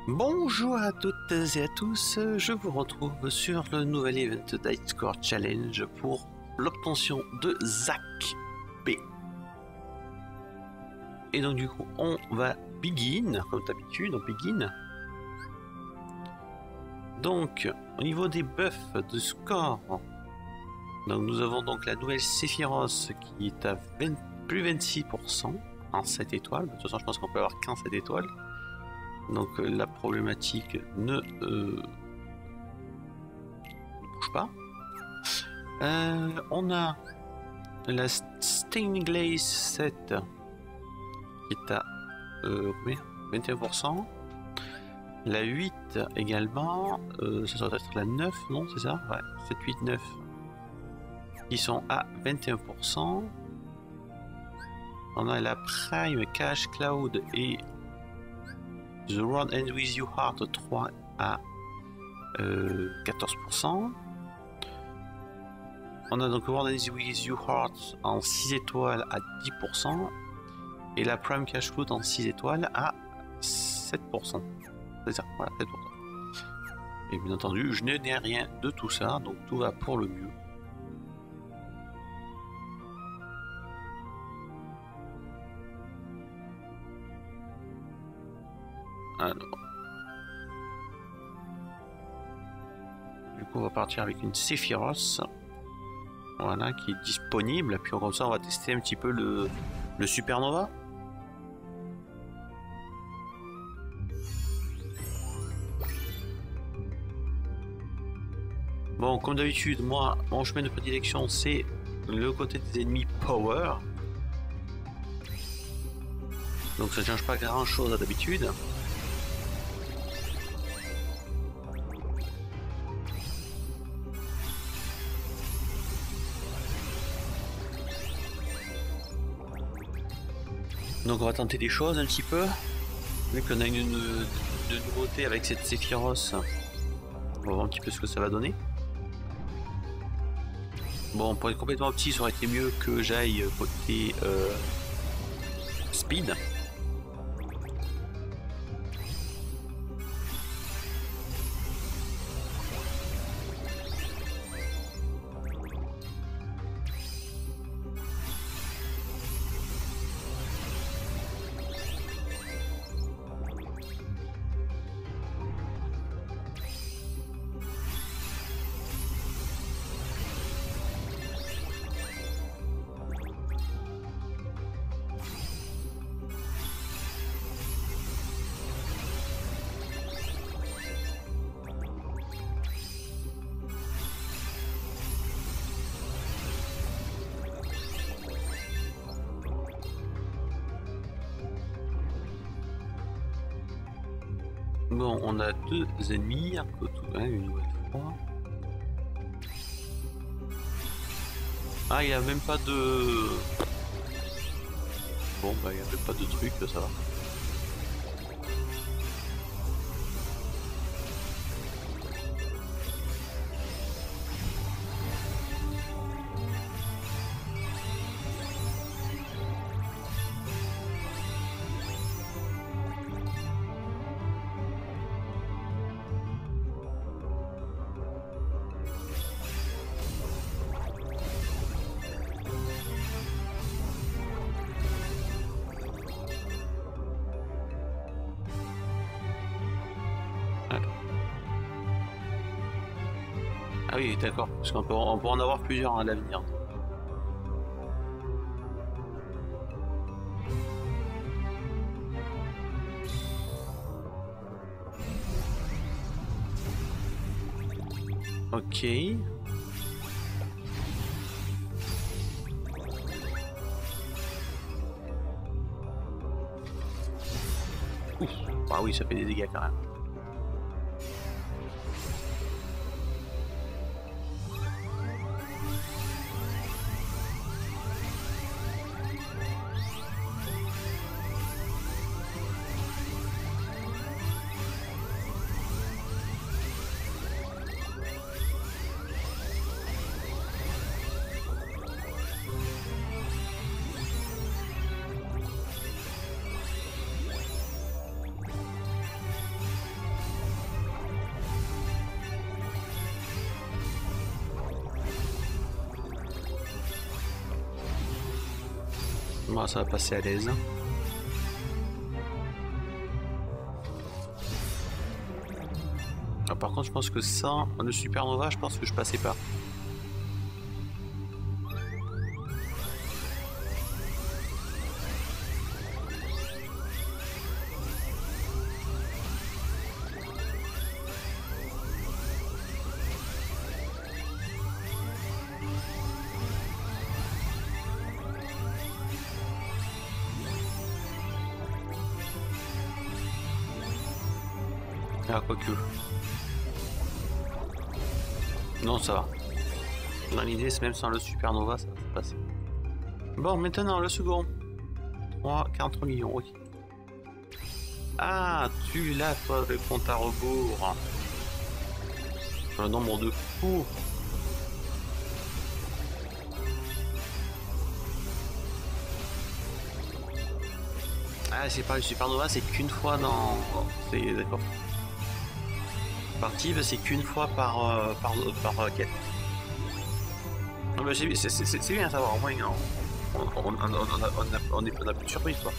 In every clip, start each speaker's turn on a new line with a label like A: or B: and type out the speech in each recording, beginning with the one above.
A: Bonjour à toutes et à tous, je vous retrouve sur le nouvel event d'Ice Score Challenge pour l'obtention de Zac B. Et donc du coup on va begin, comme d'habitude on begin. Donc au niveau des buffs de score, donc, nous avons donc la nouvelle Sephiroth qui est à plus 26% en 7 étoiles, de toute façon je pense qu'on peut avoir qu'un 7 étoiles. Donc la problématique ne bouge pas. On a la Stained Glaze 7 qui est à 21%. La 8 également, ça doit être la 9, non c'est ça? Ouais, 7, 8, 9 qui sont à 21%. On a la Prime Cash Cloud et The Road Ends With You Heart 3 à 14%. On a donc World Ends With You Heart en 6 étoiles à 10%. Et la Prime Cash Cloud en 6 étoiles à 7%. C'est ça, voilà, 7%. Et bien entendu, je n'ai rien de tout ça, donc tout va pour le mieux. Alors, du coup on va partir avec une Sephiroth, voilà, qui est disponible, puis comme ça on va tester un petit peu le Supernova. Bon, comme d'habitude, moi mon chemin de prédilection c'est le côté des ennemis power, donc ça ne change pas grand chose à d'habitude. Donc on va tenter des choses un petit peu, vu qu'on a une nouveauté avec cette Sephiroth. On va voir un petit peu ce que ça va donner. Bon, pour être complètement petit, ça aurait été mieux que j'aille côté speed. Bon, on a deux ennemis, une nouvelle fois. Ah, il n'y a même pas de... Bon, bah, il n'y a même pas de truc, ça va. Ah oui, d'accord, parce qu'on peut en avoir plusieurs à l'avenir. Ok. Ouf. Ah oui, ça fait des dégâts quand même. Moi, ça va passer à l'aise. Ah, par contre, je pense que sans le supernova, je pense que je passais pas. Ah, quoique. Non, ça va. Dans l'idée, c'est même sans le supernova, ça va passer. Bon, maintenant, le second. 43 millions, oui. Ah, tu l'as, toi, le compte à rebours. Sur le nombre de coups. Ah, c'est pas le supernova, c'est qu'une fois dans... C'est... D'accord. Partie, c'est qu'une fois par quête. Non, mais c'est bien à savoir, au moins on a plus de surprise quoi.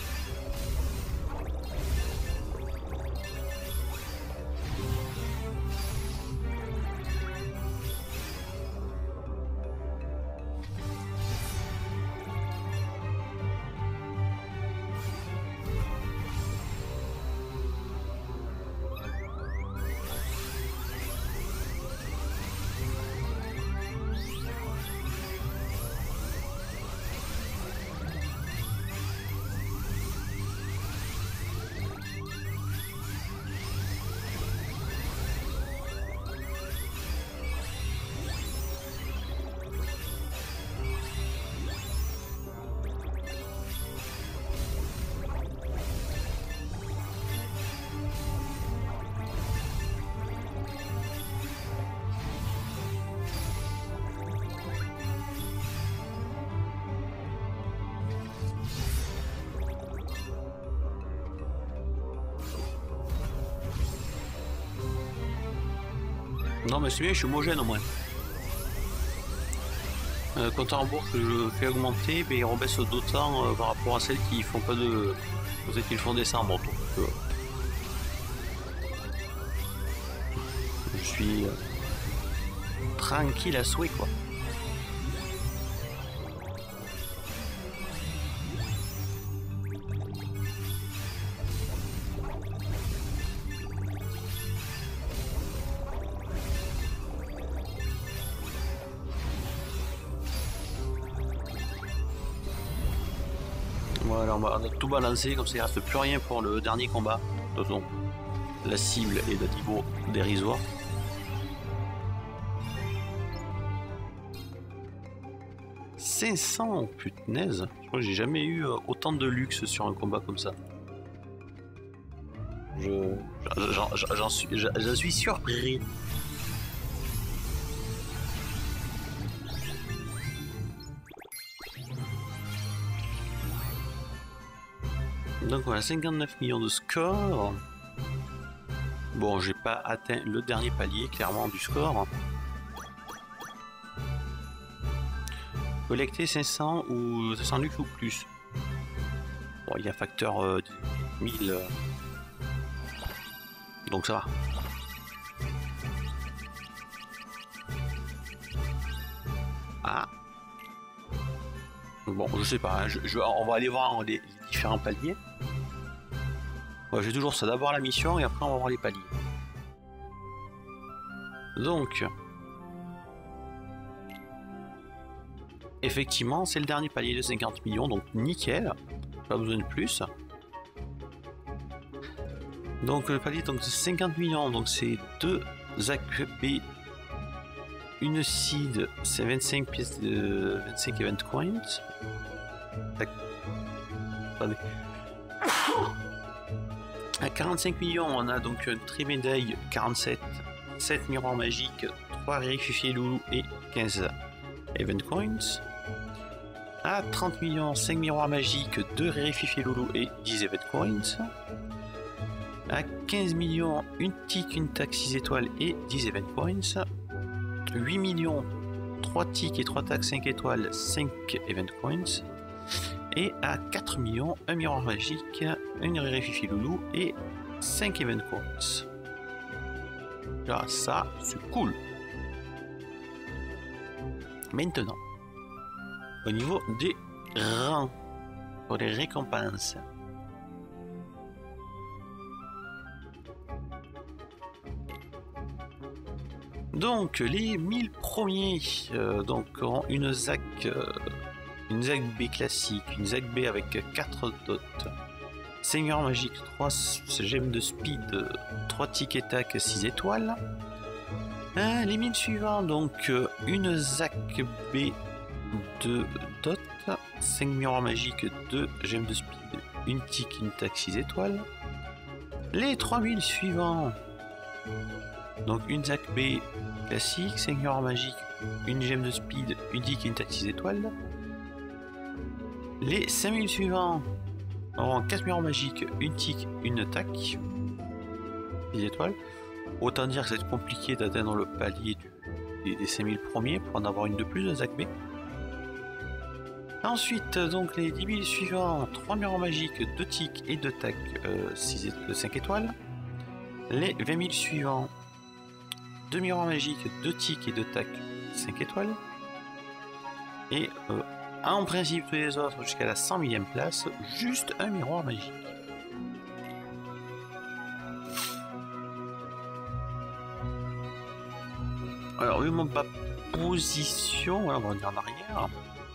A: Non mais c'est bien, je suis homogène au moins. Compte à rebours que je fais augmenter, ben, il rebaisse d'autant par rapport à celles qui font pas de... celles qui le font descendre. Donc, je suis tranquille à souhait quoi. Voilà, on a tout balancé, comme ça il reste plus rien pour le dernier combat. De toute façon, la cible est d'un niveau dérisoire. « 500, punaise. Je crois que j'ai jamais eu autant de luxe sur un combat comme ça. J'en suis surpris. Donc voilà, 59 millions de score. Bon, j'ai pas atteint le dernier palier, clairement, du score. Collecter 500 ou 500 luxe ou plus. Bon, il y a facteur 1000. Donc ça va. Ah. Bon, je sais pas, hein, on va aller voir les différents paliers. Ouais, j'ai toujours ça, d'abord la mission et après on va voir les paliers. Donc, effectivement, c'est le dernier palier de 50 millions, donc nickel, pas besoin de plus. Donc le palier donc, de 50 millions, donc c'est 2 AQP, une seed, c'est 25 pièces de 25 event coins. Attendez. À 45 millions, on a donc une trimédaille 47, 7 miroirs magiques, 3 réififiés loulou et 15 event coins. À 30 millions, 5 miroirs magiques, 2 réififiés loulou et 10 event coins. À 15 millions, une tic, une tac 6 étoiles et 10 event coins. 8 millions, 3 tics et 3 tacs 5 étoiles, 5 event coins. Et à 4 millions, un miroir magique, une Rififi Loulou et 5 event coins. Là, ça, c'est cool. Maintenant, au niveau des rangs pour les récompenses. Donc, les 1000 premiers auront une ZAC B classique, une ZAC B avec 4 dots, Seigneur magique, 3 gemmes de speed, 3 tickets tac, 6 étoiles. Les 1000 suivants, donc une ZAC B, 2 dots, 5 miroirs magiques, 2 gemmes de speed, une tic, une tac, 6 étoiles. Les 3000 suivants, donc une ZAC B classique, 5 miroirs magiques, une gemme de speed, une tic, une tac, 6 étoiles. Les 5000 suivants auront 4 miroirs magiques, une tic, une tac, 6 étoiles. Autant dire que c'est compliqué d'atteindre le palier des 5000 premiers pour en avoir une de plus de ZAC B. Ensuite, donc les 10 000 suivants, 3 miroirs magiques, 2 tics et 2 tac, 5 étoiles. Les 20 000 suivants, 2 miroirs magiques, 2 tics et 2 tac, 5 étoiles. Et en principe, tous les autres jusqu'à la 100 000e place, juste un miroir magique. Alors, vu ma position, voilà, on va revenir en arrière.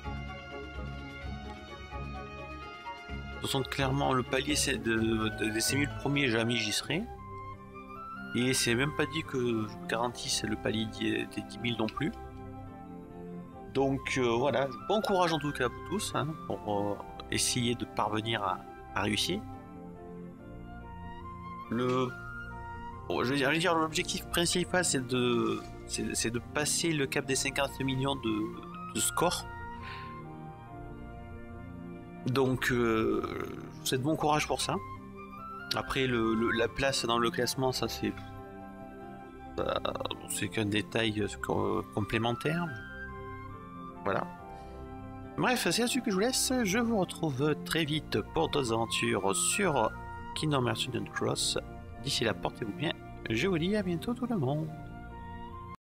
A: De toute façon, clairement, le palier des 5000 premiers, jamais j'y serai. Et c'est même pas dit que je vous garantisse le palier des 10 000 non plus. Donc voilà, bon courage en tout cas à vous tous hein, pour essayer de parvenir à réussir. Je veux dire, l'objectif principal c'est de passer le cap des 50 millions de scores. Donc je vous souhaite bon courage pour ça. Après la place dans le classement, ça c'est qu'un détail complémentaire. Voilà. Bref, c'est là-dessus que je vous laisse. Je vous retrouve très vite pour d'autres aventures sur Kingdom Hearts Cross. D'ici là, portez-vous bien. Je vous dis à bientôt tout le monde.